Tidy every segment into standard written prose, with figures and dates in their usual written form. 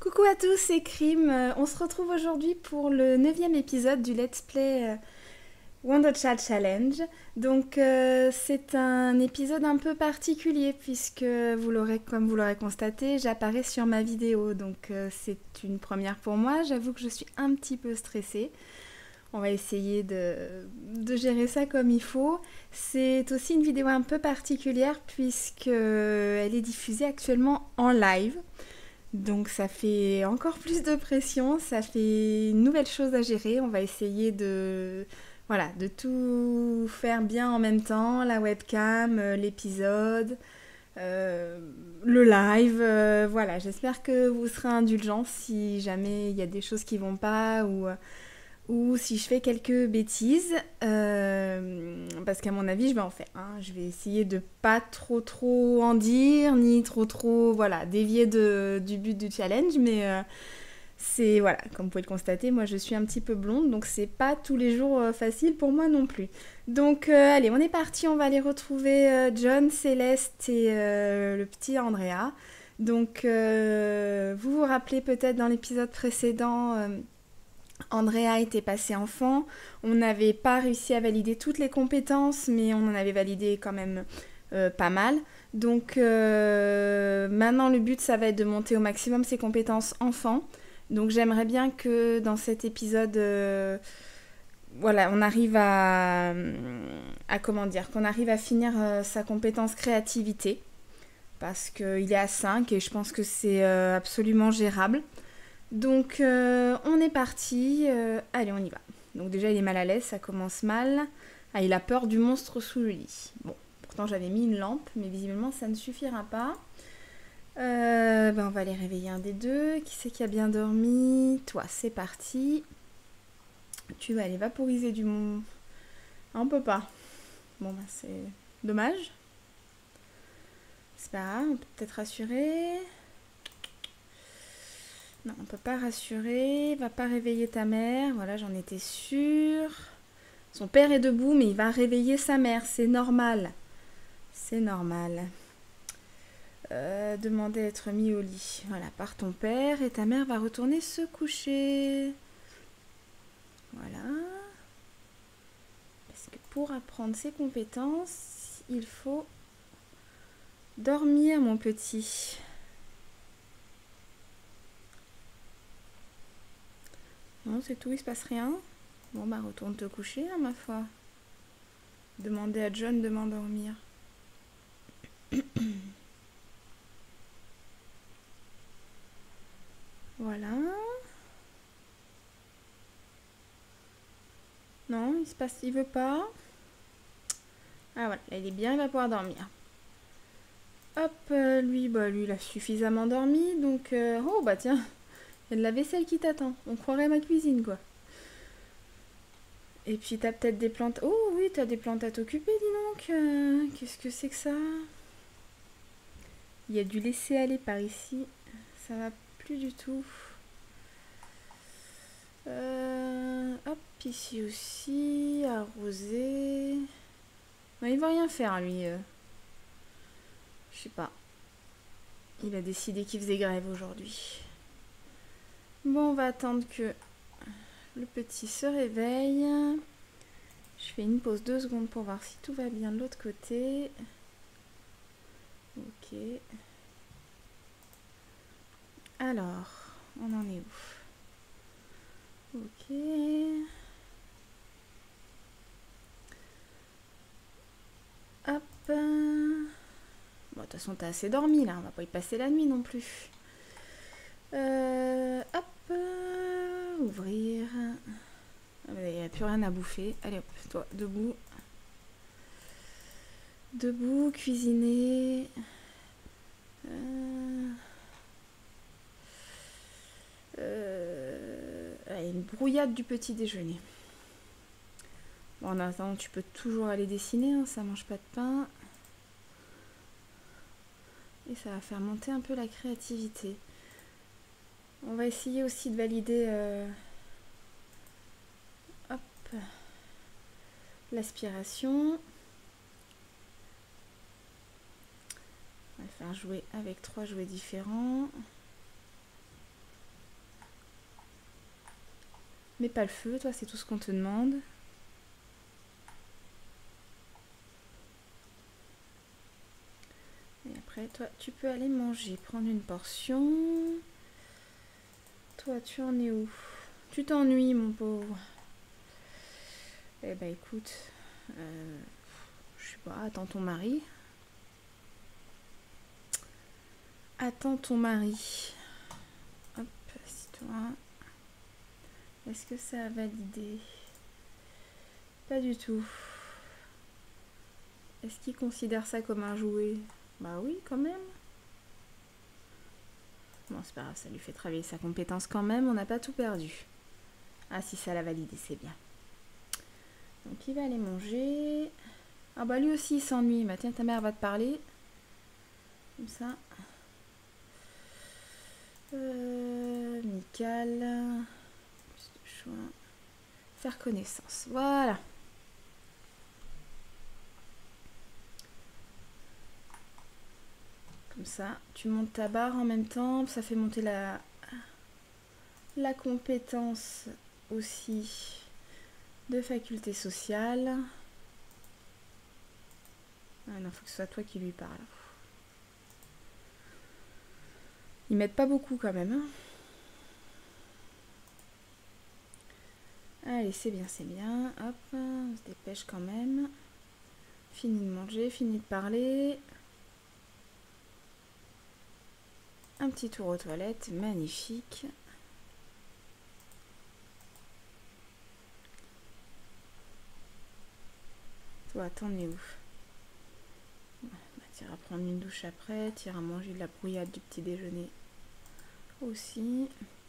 Coucou à tous, c'est Krim. On se retrouve aujourd'hui pour le 9e épisode du Let's Play Wonder Child Challenge. Donc c'est un épisode un peu particulier puisque comme vous l'aurez constaté, j'apparais sur ma vidéo. Donc c'est une première pour moi. J'avoue que je suis un petit peu stressée. On va essayer de gérer ça comme il faut. C'est aussi une vidéo un peu particulière puisque elle est diffusée actuellement en live. Donc ça fait encore plus de pression, ça fait une nouvelle chose à gérer. On va essayer de tout faire bien en même temps, la webcam, l'épisode, le live. Voilà, j'espère que vous serez indulgents si jamais il y a des choses qui vont pas ou si je fais quelques bêtises, parce qu'à mon avis je vais en faire. Je vais essayer de pas trop en dire, ni trop voilà, dévier du but du challenge, mais c'est voilà, comme vous pouvez le constater, moi je suis un petit peu blonde, donc c'est pas tous les jours facile pour moi non plus. Donc allez, on est parti, on va aller retrouver John, Céleste et le petit Andrea. Donc vous vous rappelez peut-être dans l'épisode précédent, Andrea était passée enfant, on n'avait pas réussi à valider toutes les compétences, mais on en avait validé quand même pas mal. Donc maintenant le but ça va être de monter au maximum ses compétences enfant. Donc j'aimerais bien que dans cet épisode, voilà, on arrive à comment dire, qu'on arrive à finir sa compétence créativité. Parce qu'il est à 5 et je pense que c'est absolument gérable. Donc on est parti, allez on y va. Donc déjà il est mal à l'aise, ça commence mal. Ah, il a peur du monstre sous le lit. Bon, pourtant j'avais mis une lampe, mais visiblement ça ne suffira pas. On va aller réveiller un des deux. Qui c'est qui a bien dormi? Toi, c'est parti. Tu vas aller vaporiser du monde. Ah, on peut pas. Bon bah c'est dommage. C'est pas grave, on peut peut-être rassurer. Non, on peut pas rassurer. Va pas réveiller ta mère. Voilà, j'en étais sûre. Son père est debout, mais il va réveiller sa mère. C'est normal. C'est normal. Demander à être mis au lit. Voilà, par ton père. Et ta mère va retourner se coucher. Voilà. Parce que pour apprendre ses compétences, il faut dormir, mon petit. Non, c'est tout, il se passe rien. Bon, bah retourne te coucher, hein, ma foi. Demander à John de m'endormir. Voilà. Non, il veut pas. Ah voilà, là il est bien, il va pouvoir dormir. Hop, lui, il a suffisamment dormi, donc... oh, bah tiens, il y a de la vaisselle qui t'attend. On croirait ma cuisine, quoi. Et puis t'as peut-être des plantes... Oh oui, t'as des plantes à t'occuper, dis donc. Qu'est-ce que c'est que ça? Il y a du laisser-aller par ici. Ça va plus du tout. Hop, ici aussi, arroser. Non, il va rien faire, lui. Je sais pas. Il a décidé qu'il faisait grève aujourd'hui. Bon, on va attendre que le petit se réveille. Je fais une pause 2 secondes pour voir si tout va bien de l'autre côté. Ok. Alors, on en est où? Ok. Hop. Bon, de toute façon, t'as assez dormi là, on va pas y passer la nuit non plus. Hop. Ouvrir. Il n'y a plus rien à bouffer. Allez hop, toi, debout. Debout, cuisiner. Allez, une brouillade du petit déjeuner. Bon, en attendant, tu peux toujours aller dessiner, hein, ça mange pas de pain. Et ça va faire monter un peu la créativité. On va essayer aussi de valider l'aspiration. On va faire jouer avec 3 jouets différents. Mets pas le feu, toi, c'est tout ce qu'on te demande. Et après, toi, tu peux aller manger, prendre une portion. Toi, tu en es où? Tu t'ennuies, mon pauvre. Eh ben, écoute, je sais pas, attends ton mari. Attends ton mari. Hop, assis-toi. Est-ce que ça a validé? Pas du tout. Est-ce qu'il considère ça comme un jouet? Bah oui, quand même. Bon, c'est pas grave, ça lui fait travailler sa compétence quand même, on n'a pas tout perdu. Ah, si ça l'a validé, c'est bien. Donc il va aller manger. Ah bah lui aussi il s'ennuie. Bah tiens, ta mère va te parler. Comme ça. Amical. Plus de choix. Faire connaissance. Voilà. Comme ça, tu montes ta barre en même temps. Ça fait monter la compétence aussi de faculté sociale. Ah non, faut que ce soit toi qui lui parle. Ils m'aident pas beaucoup quand même. Hein. Allez, c'est bien, c'est bien. Hop, on se dépêche quand même. Fini de manger, fini de parler. Un petit tour aux toilettes, magnifique. Toi, t'en es où? Bah, t'iras prendre une douche après, t'iras manger de la brouillade du petit déjeuner aussi.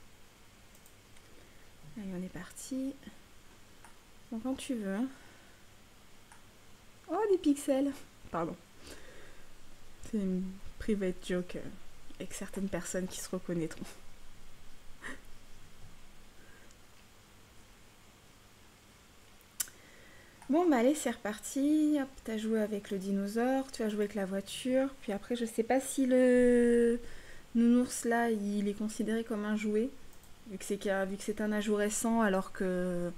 Allez, on est parti. Bon, quand tu veux. Hein. Oh, des pixels. Pardon. C'est une private joke avec certaines personnes qui se reconnaîtront. Bon, bah allez, c'est reparti. Hop, t'as joué avec le dinosaure, tu as joué avec la voiture. Puis après, je sais pas si le nounours là, il est considéré comme un jouet. Vu que c'est un ajout récent, alors que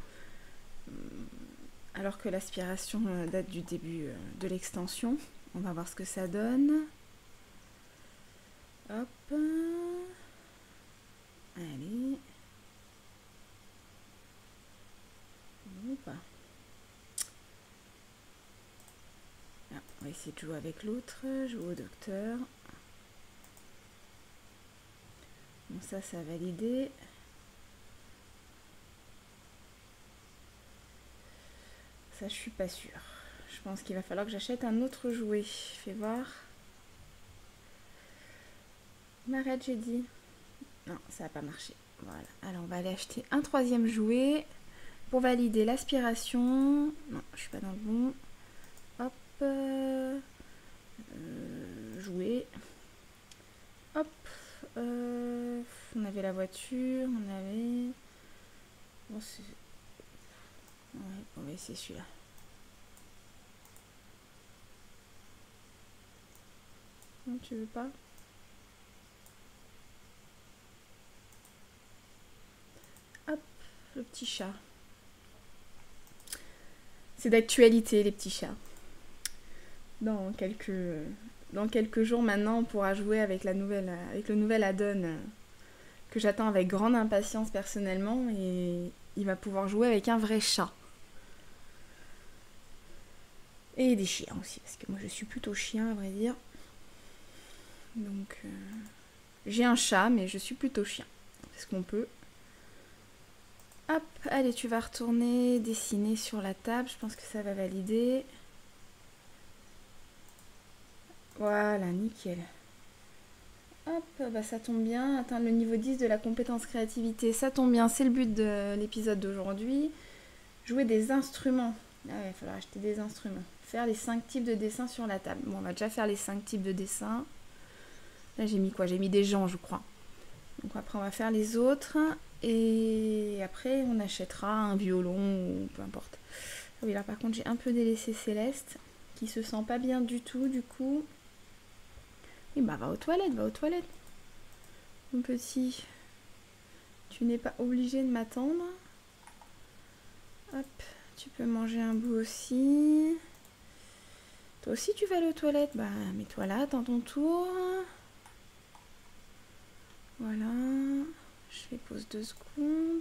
l'aspiration date du début de l'extension. On va voir ce que ça donne. Hop. Allez. Ou pas. Ah, on va essayer de jouer avec l'autre. Jouer au docteur. Bon, ça a validé. Ça, je suis pas sûre. Je pense qu'il va falloir que j'achète un autre jouet. Fais voir. M'arrête, j'ai dit. Non, ça n'a pas marché. Voilà. Alors, on va aller acheter un troisième jouet pour valider l'aspiration. Non, je suis pas dans le bon. Hop. Jouet. Hop. On avait la voiture. On avait... Bon, c'est... Ouais, on va essayer celui-là. Non, tu veux pas? Hop, le petit chat. C'est d'actualité, les petits chats. Dans quelques jours maintenant, on pourra jouer avec le nouvel add-on que j'attends avec grande impatience personnellement, et il va pouvoir jouer avec un vrai chat. Et des chiens aussi, parce que moi je suis plutôt chien à vrai dire. Donc j'ai un chat, mais je suis plutôt chien. Est-ce qu'on peut? Hop, allez, tu vas retourner dessiner sur la table, je pense que ça va valider. Voilà, nickel. Hop, bah ça tombe bien, atteindre le niveau 10 de la compétence créativité, ça tombe bien, c'est le but de l'épisode d'aujourd'hui. Jouer des instruments. Ah ouais, il va falloir acheter des instruments. Faire les 5 types de dessins sur la table. Bon, on va déjà faire les 5 types de dessins. Là, j'ai mis quoi? J'ai mis des gens, je crois. Donc après, on va faire les autres. Et après, on achètera un violon ou peu importe. Ah oui, là, par contre, j'ai un peu délaissé Céleste, qui se sent pas bien du tout, du coup. Oui, bah, va aux toilettes, va aux toilettes. Mon petit, tu n'es pas obligé de m'attendre. Hop, tu peux manger un bout aussi. Toi aussi tu vas aller aux toilettes? Bah mets-toi là dans ton tour. Voilà. Je fais pause 2 secondes.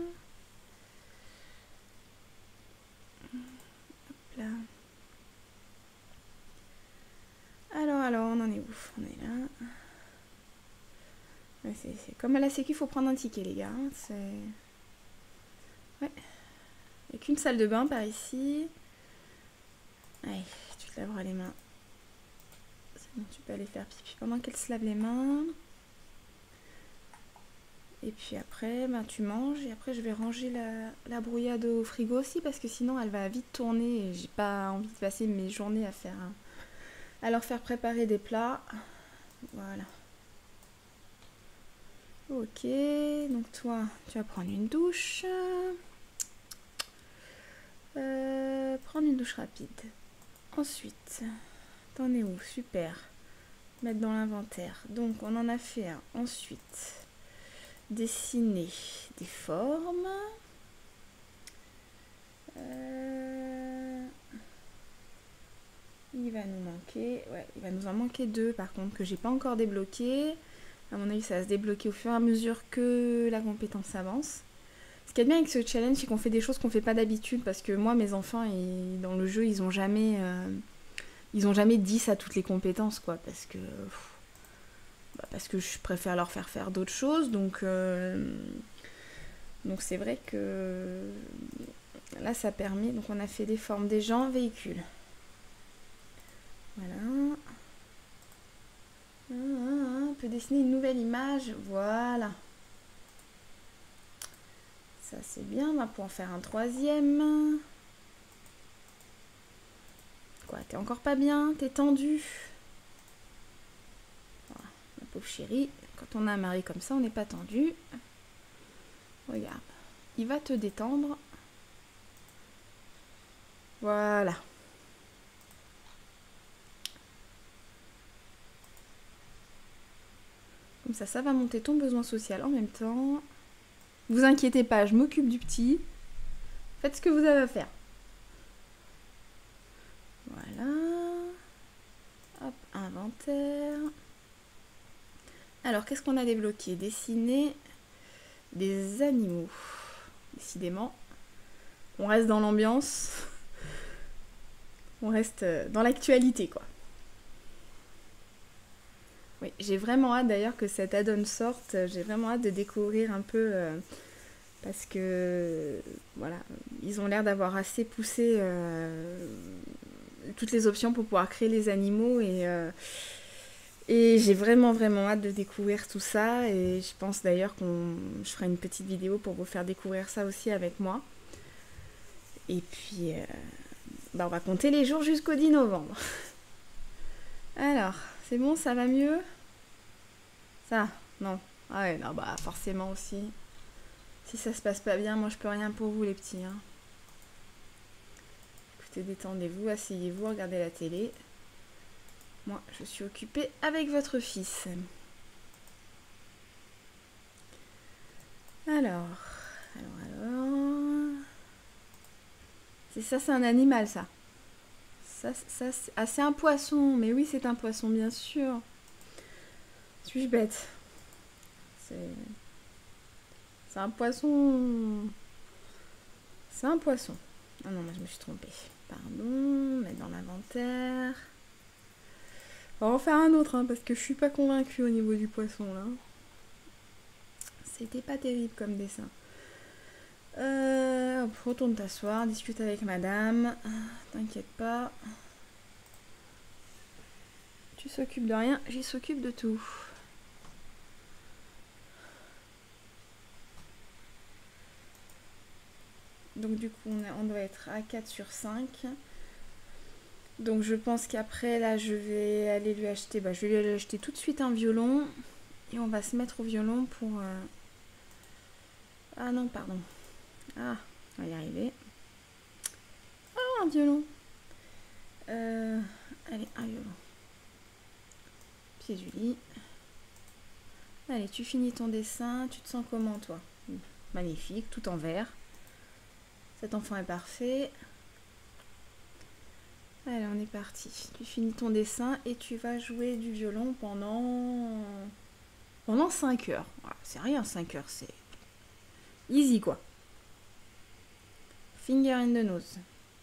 Hop là. Alors, on en est où? On est là. Ouais, c'est comme à la sécu, il faut prendre un ticket, les gars. C'est... Ouais. Il n'y a qu'une salle de bain par ici. Allez, tu te laveras les mains. C'est bon, tu peux aller faire pipi pendant qu'elle se lave les mains. Et puis après, ben, tu manges. Et après, je vais ranger la brouillade au frigo aussi, parce que sinon, elle va vite tourner. Et j'ai pas envie de passer mes journées à leur faire préparer des plats. Voilà. Ok, donc toi, tu vas prendre une douche. Prendre une douche rapide. Ensuite, t'en es où? Super. Mettre dans l'inventaire. Donc, on en a fait un. Ensuite, dessiner des formes. Il va nous manquer... Ouais, il va nous en manquer 2, par contre, que j'ai pas encore débloqué. À mon avis, ça va se débloquer au fur et à mesure que la compétence avance. Ce qui est bien avec ce challenge, c'est qu'on fait des choses qu'on fait pas d'habitude, parce que moi, mes enfants, dans le jeu, ils ont jamais 10 à toutes les compétences, quoi, parce que je préfère leur faire d'autres choses, donc c'est vrai que là, ça permet. Donc on a fait des formes des gens, véhicules. Voilà. On peut dessiner une nouvelle image, voilà. Ça c'est bien, on va pouvoir en faire un 3e. Quoi, t'es encore pas bien? T'es tendu? Voilà, ma pauvre chérie, quand on a un mari comme ça, on n'est pas tendu. Regarde, il va te détendre. Voilà. Comme ça va monter ton besoin social en même temps. Vous inquiétez pas, je m'occupe du petit. Faites ce que vous avez à faire. Voilà. Hop, inventaire. Alors, qu'est-ce qu'on a débloqué? Dessiner des animaux. Décidément, on reste dans l'ambiance. On reste dans l'actualité, quoi. Oui, j'ai vraiment hâte d'ailleurs que cet add-on sorte. J'ai vraiment hâte de découvrir un peu... parce que, voilà, ils ont l'air d'avoir assez poussé toutes les options pour pouvoir créer les animaux. Et j'ai vraiment hâte de découvrir tout ça. Et je pense d'ailleurs je ferai une petite vidéo pour vous faire découvrir ça aussi avec moi. Et puis, on va compter les jours jusqu'au 10 novembre. Alors, c'est bon, ça va mieux? Ça? Non. Ah ouais, non, bah forcément aussi. Si ça se passe pas bien, moi je peux rien pour vous les petits. Hein. Écoutez, détendez-vous, asseyez-vous, regardez la télé. Moi, je suis occupée avec votre fils. Alors. C'est un animal, ça. C'est un poisson. Mais oui, c'est un poisson, bien sûr. Suis-je bête? C'est un poisson. C'est un poisson. Ah non, moi je me suis trompée. Pardon, mettre dans l'inventaire. On va en faire un autre, hein, parce que je suis pas convaincue au niveau du poisson, là. C'était pas terrible comme dessin. Retourne t'asseoir, discute avec madame. T'inquiète pas. Tu s'occupes de rien, j'y s'occupe de tout. Donc du coup, on doit être à 4 sur 5. Donc je pense qu'après, là, je vais aller lui acheter... je vais lui acheter tout de suite un violon. Et on va se mettre au violon pour... Ah non, pardon. Ah, on va y arriver. Oh, un violon. Allez, un violon. Pied du lit. Allez, tu finis ton dessin. Tu te sens comment, toi? Magnifique, tout en vert. Cet enfant est parfait. Allez, on est parti. Tu finis ton dessin et tu vas jouer du violon pendant 5 heures. Voilà, c'est rien, 5 heures, c'est easy quoi. Finger in the nose.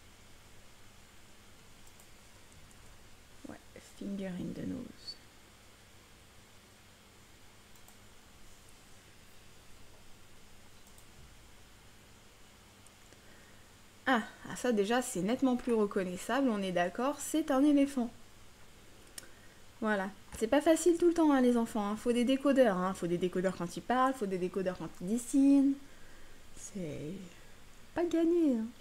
Ouais, finger in the nose. Ah, ça déjà c'est nettement plus reconnaissable, on est d'accord, c'est un éléphant. Voilà, c'est pas facile tout le temps hein, les enfants, hein. Faut des décodeurs, hein. Faut des décodeurs quand ils parlent, faut des décodeurs quand ils dessinent. C'est pas gagné. Hein.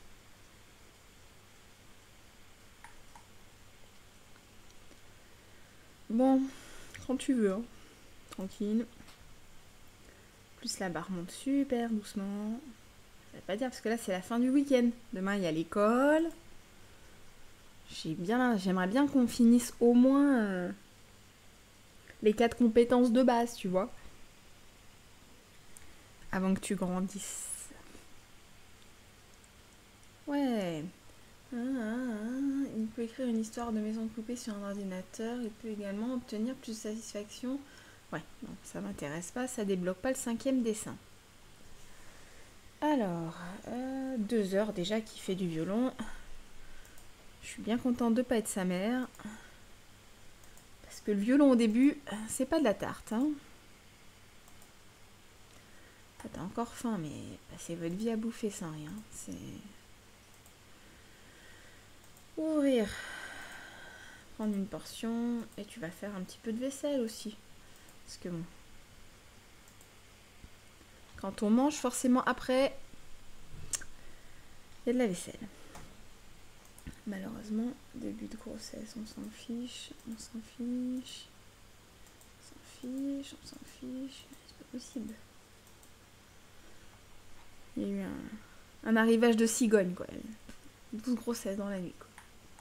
Bon, quand tu veux, hein. Tranquille. Plus la barre monte super doucement. Ça veut pas dire parce que là c'est la fin du week-end. Demain il y a l'école. J'aimerais bien qu'on finisse au moins les 4 compétences de base, tu vois. Avant que tu grandisses. Ouais. Il peut écrire une histoire de maison de poupée sur un ordinateur. Il peut également obtenir plus de satisfaction. Ouais, non, ça m'intéresse pas. Ça débloque pas le 5e dessin. Alors, 2 heures déjà qu'il fait du violon. Je suis bien contente de pas être sa mère. Parce que le violon au début, c'est pas de la tarte. Hein. T'as encore faim, mais passez votre vie à bouffer sans rien. C'est... Ouvrir. Prendre une portion. Et tu vas faire un petit peu de vaisselle aussi. Parce que bon... Quand on mange, forcément après, il y a de la vaisselle. Malheureusement, début de grossesse, on s'en fiche, on s'en fiche, on s'en fiche, on s'en fiche. C'est pas possible. Il y a eu un arrivage de cigogne, quoi. 12 grossesses dans la nuit, quoi.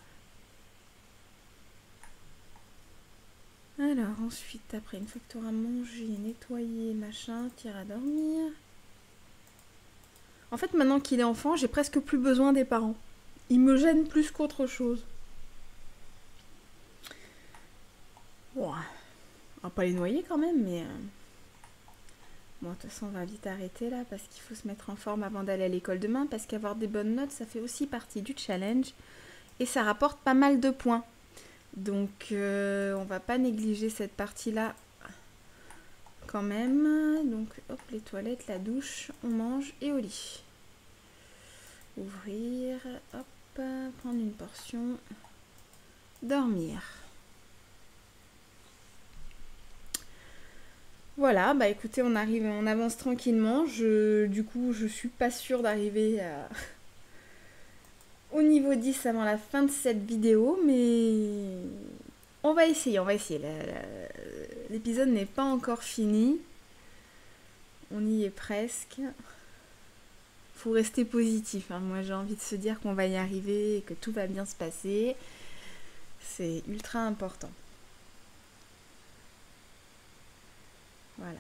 Alors, ensuite, après, une fois que tu auras mangé, nettoyé, machin, tu iras dormir. En fait, maintenant qu'il est enfant, j'ai presque plus besoin des parents. Ils me gênent plus qu'autre chose. Bon, on va pas les noyer quand même, mais... Bon, de toute façon, on va vite arrêter là, parce qu'il faut se mettre en forme avant d'aller à l'école demain, parce qu'avoir des bonnes notes, ça fait aussi partie du challenge, et ça rapporte pas mal de points. Donc, on va pas négliger cette partie-là quand même. Donc, hop, les toilettes, la douche, on mange et au lit. Ouvrir, hop, prendre une portion, dormir. Voilà, bah écoutez, on avance tranquillement. Du coup, je suis pas sûre d'arriver au niveau 10 avant la fin de cette vidéo, mais on va essayer, L'épisode n'est pas encore fini. On y est presque. Faut rester positif, hein. Moi, j'ai envie de se dire qu'on va y arriver et que tout va bien se passer. C'est ultra important. Voilà.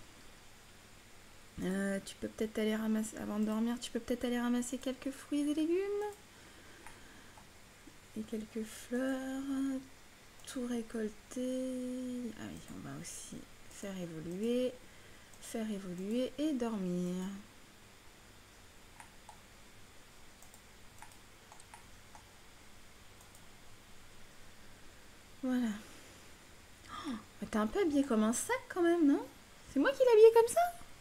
Tu peux peut-être aller ramasser, avant de dormir, tu peux peut-être aller ramasser quelques fruits et légumes. Et quelques fleurs. Tout récolter. Ah oui, on va aussi faire évoluer et dormir. Voilà. Oh, t'es un peu habillé comme un sac quand même, non? C'est moi qui l'ai habillé comme ça?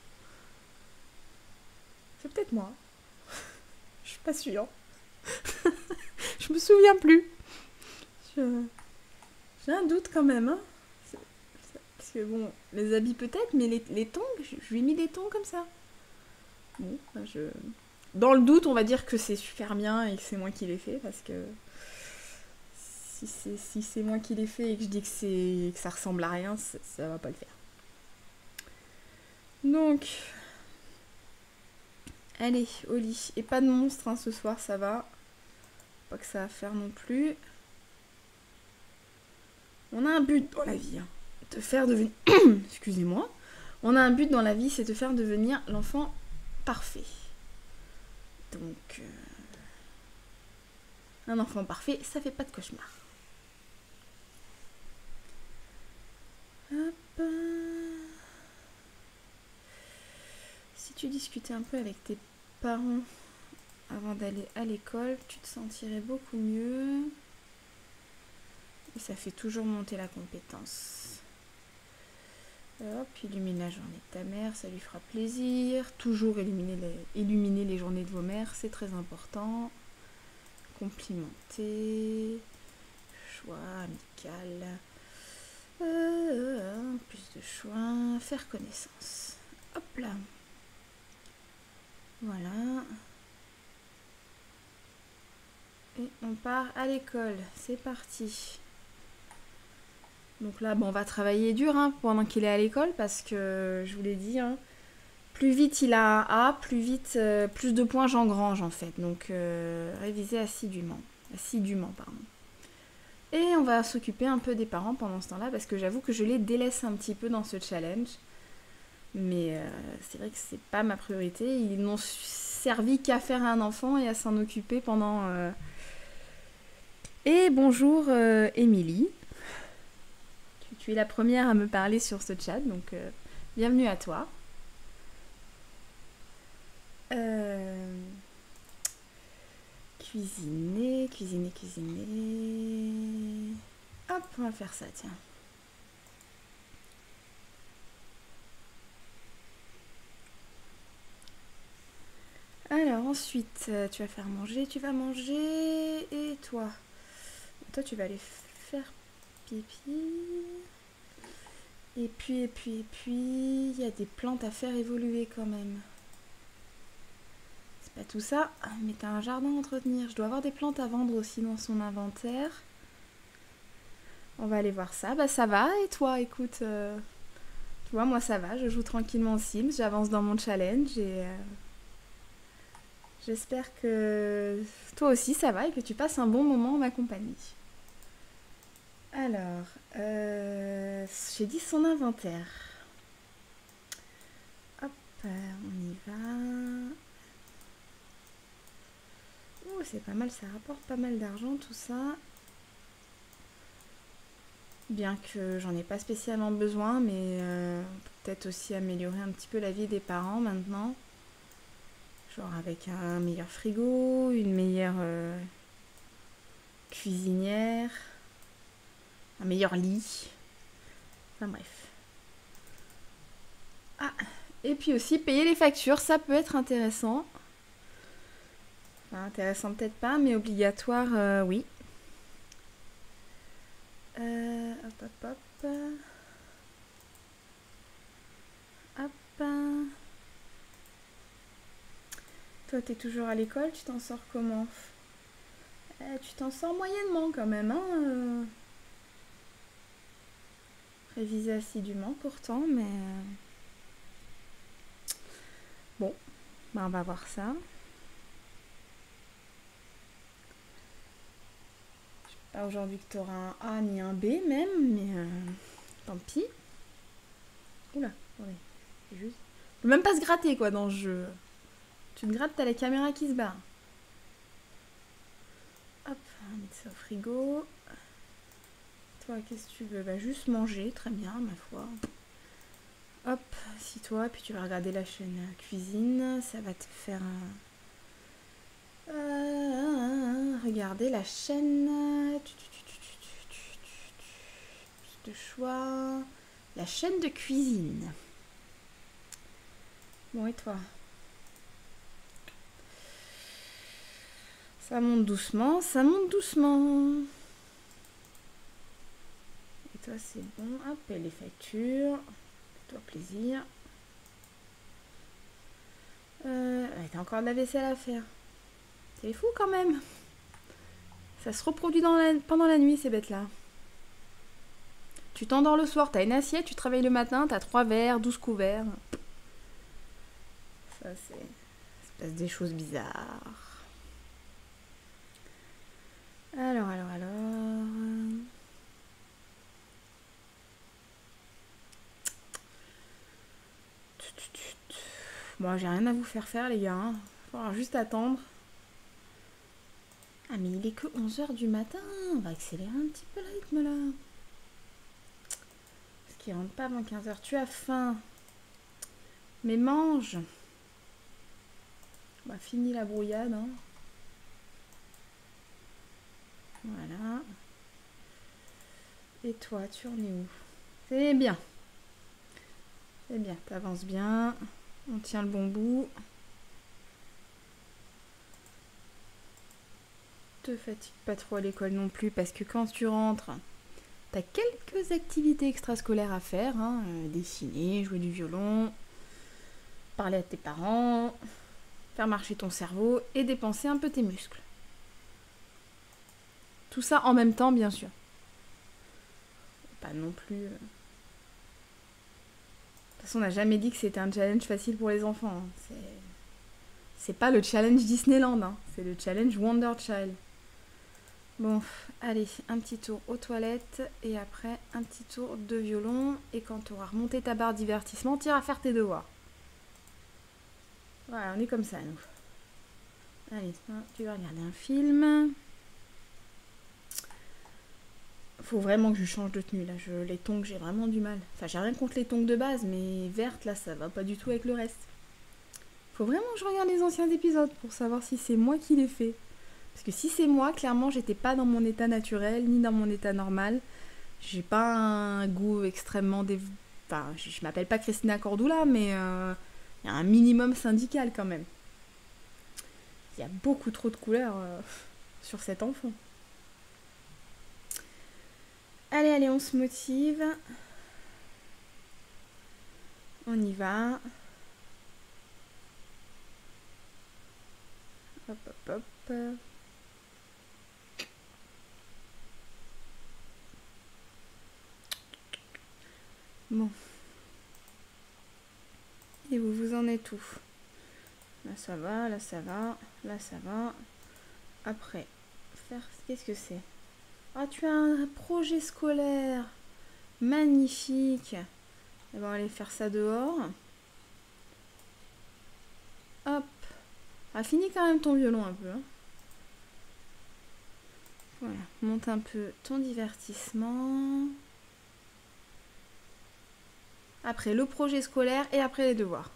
C'est peut-être moi. Je suis pas sûre. Je me souviens plus. J'ai un doute quand même, hein. Parce que bon, les habits peut-être, mais les tongs, je lui ai mis des tongs comme ça. Bon, dans le doute, on va dire que c'est super bien et que c'est moi qui l'ai fait, parce que si c'est moi qui l'ai fait et que je dis que ça ressemble à rien, ça va pas le faire. Donc, allez, au lit. Et pas de monstre hein, ce soir, ça va. Pas que ça va faire non plus. On a un but dans la vie, hein. Te faire devenir... Excusez-moi. On a un but dans la vie, c'est de faire devenir l'enfant parfait. Donc, un enfant parfait, ça fait pas de cauchemar. Hop. Si tu discutais un peu avec tes parents avant d'aller à l'école, tu te sentirais beaucoup mieux. Et ça fait toujours monter la compétence. Hop, illumine la journée de ta mère, ça lui fera plaisir. Toujours illuminer les journées de vos mères, c'est très important. Complimenter. Choix, amical. Plus de choix. Faire connaissance. Hop là. Voilà. Et on part à l'école. C'est parti. Donc là, bon, on va travailler dur pendant qu'il est à l'école parce que, je vous l'ai dit, plus vite il a un A, plus vite, plus de points j'engrange en fait. Donc réviser assidûment. Pardon. Et on va s'occuper un peu des parents pendant ce temps-là parce que j'avoue que je les délaisse un petit peu dans ce challenge. Mais c'est vrai que c'est pas ma priorité. Ils n'ont servi qu'à faire un enfant et à s'en occuper pendant... Et bonjour Émilie. Tu es la première à me parler sur ce chat, donc bienvenue à toi. Cuisiner. Hop, on va faire ça, tiens. Alors ensuite, tu vas faire manger, tu vas manger. Et toi tu vas aller faire pipi. Et puis, il y a des plantes à faire évoluer quand même. C'est pas tout ça, mais t'as un jardin à entretenir. Je dois avoir des plantes à vendre aussi dans son inventaire. On va aller voir ça. Bah ça va, et toi, écoute, tu vois, moi ça va, je joue tranquillement aux Sims, j'avance dans mon challenge et j'espère que toi aussi ça va et que tu passes un bon moment en ma compagnie. Alors, j'ai dit son inventaire. Hop, on y va. Oh, c'est pas mal, ça rapporte pas mal d'argent tout ça. Bien que j'en ai pas spécialement besoin, mais peut-être aussi améliorer un petit peu la vie des parents maintenant. Genre avec un meilleur frigo, une meilleure cuisinière, un meilleur lit. Enfin bref. Ah, et puis aussi payer les factures, ça peut être intéressant. Enfin, intéressant peut-être pas, mais obligatoire, oui. Hop. Hop. Toi, t'es toujours à l'école, tu t'en sors comment? Tu t'en sors moyennement quand même, hein. Réviser assidûment pourtant, mais... Bon, bah on va voir ça. Pas aujourd'hui que tu auras un A ni un B même, mais tant pis. Oula, attendez, juste... On peut même pas se gratter quoi dans ce jeu. Tu te grattes, t'as la caméra qui se barre. Hop, on va mettre ça au frigo. Toi, qu'est-ce que tu veux? Bah juste manger, très bien, ma foi. Hop, assis-toi, puis tu vas regarder la chaîne cuisine. Ça va te faire regarder la chaîne... Plus de choix... La chaîne de cuisine. Bon, et toi? Ça monte doucement, ça monte doucement. Et toi, c'est bon. Hop, et les factures. Fais-toi plaisir. T'as encore de la vaisselle à faire. C'est fou quand même. Ça se reproduit pendant la nuit, ces bêtes-là. Tu t'endors le soir, t'as une assiette, tu travailles le matin, t'as 3 verres, 12 couverts. Ça, c'est... Il se passe des choses bizarres. Alors... Bon, j'ai rien à vous faire, les gars. faudra juste attendre. Ah mais il est que 11h du matin. On va accélérer un petit peu le rythme là. Parce qu'il rentre pas avant 15h. Tu as faim. Mais mange. Bah fini la brouillade. Hein. Voilà. Et toi, tu en es où? C'est bien. C'est bien, t'avances bien. On tient le bon bout. Te fatigue pas trop à l'école non plus parce que quand tu rentres, t'as quelques activités extrascolaires à faire. Hein. Dessiner, jouer du violon, parler à tes parents, faire marcher ton cerveau et dépenser un peu tes muscles. Tout ça en même temps, bien sûr. Pas non plus... De toute façon, on n'a jamais dit que c'était un challenge facile pour les enfants. Hein. C'est pas le challenge Disneyland, hein. C'est le challenge Wonder Child. Bon, allez, un petit tour aux toilettes et après un petit tour de violon. Et quand tu auras remonté ta barre divertissement, tu iras faire tes devoirs. Voilà, on est comme ça, nous. Allez, tu vas regarder un film. Faut vraiment que je change de tenue, là. Les tongs, j'ai vraiment du mal. Enfin, j'ai rien contre les tongs de base, mais vertes, là, ça va pas du tout avec le reste. Faut vraiment que je regarde les anciens épisodes pour savoir si c'est moi qui les fais. Parce que si c'est moi, clairement, j'étais pas dans mon état naturel, ni dans mon état normal. J'ai pas un goût extrêmement... Enfin, je m'appelle pas Christina Cordula, mais il y a un minimum syndical quand même. Il y a beaucoup trop de couleurs sur cet enfant. Allez, allez, on se motive. On y va. Hop, hop, hop. Bon. Et vous en êtes où? Là ça va, là ça va, là ça va. Après, faire... Qu'est-ce que c'est? Ah, tu as un projet scolaire. Magnifique. On va aller faire ça dehors. Hop. Ah, finis quand même ton violon un peu. Hein. Voilà. Monte un peu ton divertissement. Après le projet scolaire et après les devoirs.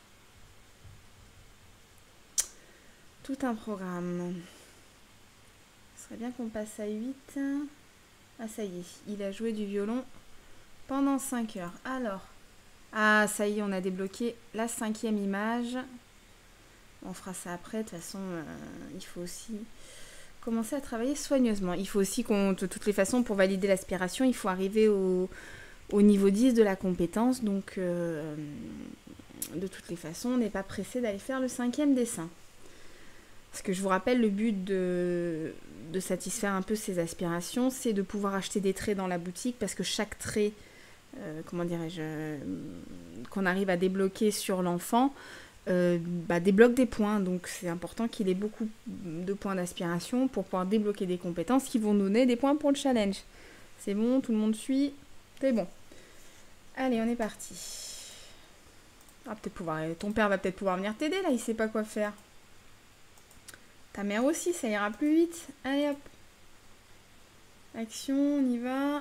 Tout un programme. Ce serait bien qu'on passe à 8. Ah, ça y est, il a joué du violon pendant 5 heures. Alors, ah, ça y est, on a débloqué la 5e image. On fera ça après. De toute façon, il faut aussi commencer à travailler soigneusement. Il faut aussi qu'on, de toutes les façons, pour valider l'aspiration, il faut arriver au niveau 10 de la compétence. Donc, de toutes les façons, on n'est pas pressé d'aller faire le 5e dessin. Parce que je vous rappelle, le but de satisfaire un peu ses aspirations, c'est de pouvoir acheter des traits dans la boutique, parce que chaque trait, comment dirais-je, qu'on arrive à débloquer sur l'enfant, débloque des points. Donc c'est important qu'il ait beaucoup de points d'aspiration pour pouvoir débloquer des compétences qui vont nous donner des points pour le challenge. C'est bon, tout le monde suit, c'est bon. Allez, on est parti. Ah, ton père va peut-être pouvoir venir t'aider là, il sait pas quoi faire. Ta mère aussi, ça ira plus vite. Allez hop. Action, on y va.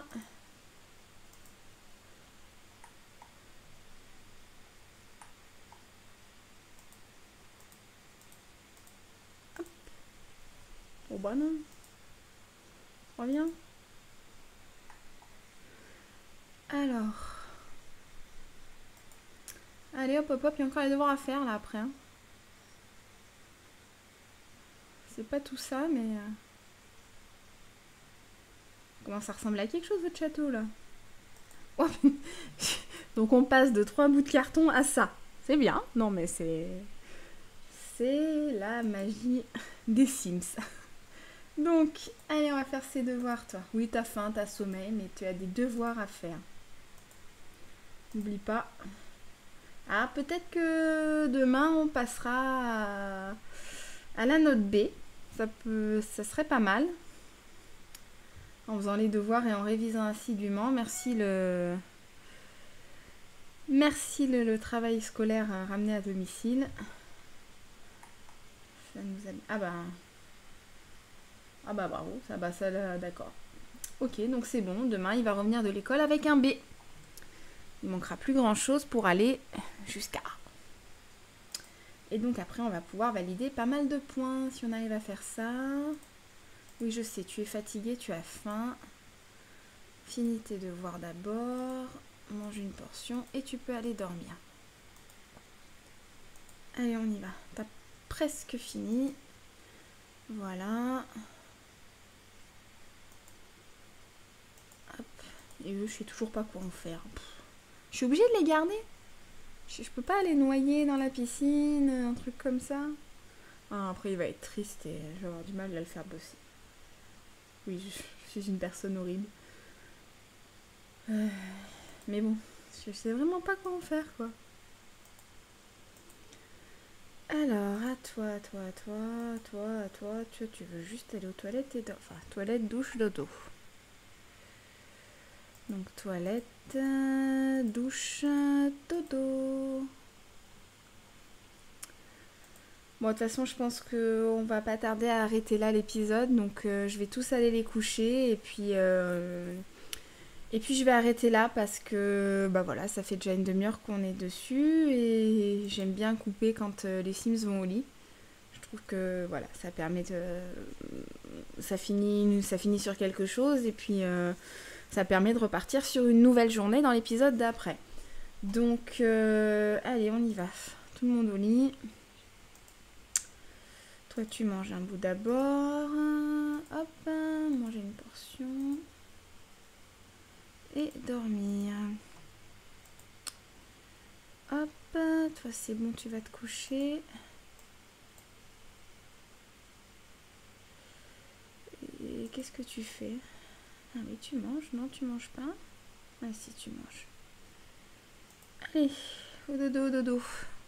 Hop. Oh bah non. Reviens. Alors. Allez hop hop hop, il y a encore les devoirs à faire là après. Hein. C'est pas tout ça, mais... Comment ça ressemble à quelque chose, votre château, là? Oh, donc on passe de 3 bouts de carton à ça. C'est bien. Non, mais c'est la magie des Sims. Donc, allez, on va faire ces devoirs, toi. Oui, t'as faim, t'as sommeil, mais tu as des devoirs à faire. N'oublie pas. Ah, peut-être que demain, on passera à la note B. Ça serait pas mal. En faisant les devoirs et en révisant assidûment. Merci le travail scolaire ramené à domicile. Ça nous a... Ah bah bravo, ça d'accord. Ok, donc c'est bon, demain il va revenir de l'école avec un B. Il manquera plus grand chose pour aller jusqu'à A. Et donc après on va pouvoir valider pas mal de points si on arrive à faire ça. Oui je sais, tu es fatigué, tu as faim. Finis tes devoirs d'abord. Mange une portion et tu peux aller dormir. Allez on y va, t'as presque fini. Voilà. Hop. Et eux je sais toujours pas quoi en faire. Je suis obligée de les garder. Je peux pas les noyer dans la piscine, un truc comme ça. Ah, après, il va être triste et je vais avoir du mal à le faire bosser. Oui, je suis une personne horrible. Mais bon, je sais vraiment pas quoi en faire, quoi. Alors, à toi, tu veux juste aller aux toilettes et enfin, toilette, douche, dodo. Donc, toilette, douche, dodo. Bon, de toute façon, je pense qu'on va pas tarder à arrêter là l'épisode, donc je vais tous aller les coucher, et puis je vais arrêter là parce que, bah voilà, ça fait déjà une demi-heure qu'on est dessus, et j'aime bien couper quand les Sims vont au lit. Je trouve que, voilà, ça permet de... ça finit sur quelque chose, et puis ça permet de repartir sur une nouvelle journée dans l'épisode d'après. Donc, allez, on y va. Tout le monde au lit. Toi, tu manges un bout d'abord. Hop, manger une portion. Et dormir. Hop, toi, c'est bon, tu vas te coucher. Et qu'est-ce que tu fais? Ah oui, tu manges? Non, tu manges pas? Ah si, tu manges. Allez, au dodo, au dodo.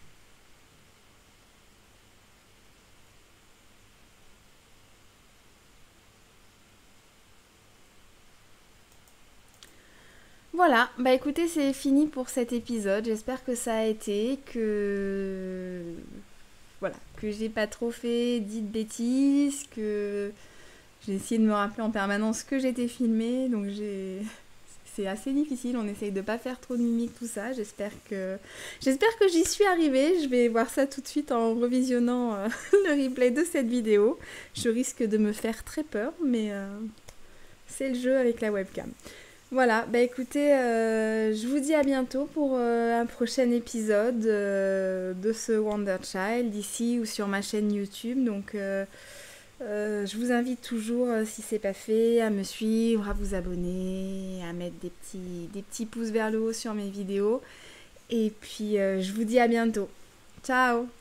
Voilà, bah écoutez, c'est fini pour cet épisode. J'espère que ça a été, que voilà, que j'ai pas trop dit de bêtises, que j'ai essayé de me rappeler en permanence que j'étais filmée, donc c'est assez difficile. On essaye de pas faire trop de mimiques, tout ça. J'espère que j'y suis arrivée. Je vais voir ça tout de suite en revisionnant le replay de cette vidéo. Je risque de me faire très peur, mais c'est le jeu avec la webcam. Voilà, bah écoutez, je vous dis à bientôt pour un prochain épisode de ce Wonder Child, ici ou sur ma chaîne YouTube. Donc je vous invite toujours, si c'est pas fait, à me suivre, à vous abonner, à mettre des petits pouces vers le haut sur mes vidéos. Et puis je vous dis à bientôt. Ciao!